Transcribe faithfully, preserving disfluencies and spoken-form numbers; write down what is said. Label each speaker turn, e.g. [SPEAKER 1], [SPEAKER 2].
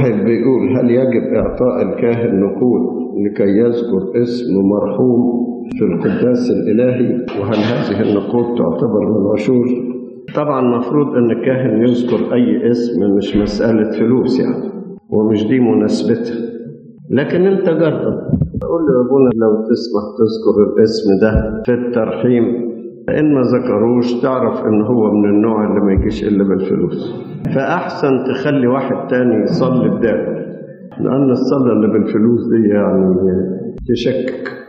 [SPEAKER 1] واحد بيقول: هل يجب إعطاء الكاهن نقود لكي يذكر اسم مرحوم في القداس الإلهي؟ وهل هذه النقود تعتبر من العشور؟ طبعا مفروض أن الكاهن يذكر أي اسم، مش مسألة فلوس يعني، ومش دي مناسبتها. لكن أنت جرب، قول له: يا أبونا لو تسمح تذكر الاسم ده في الترحيم، فإن ما ذكروش تعرف إن هو من النوع اللي ما يجيش إلا بالفلوس. فأحسن تخلي واحد تاني يصلي بداله، لأن الصلاة اللي بالفلوس دي يعني تشكك.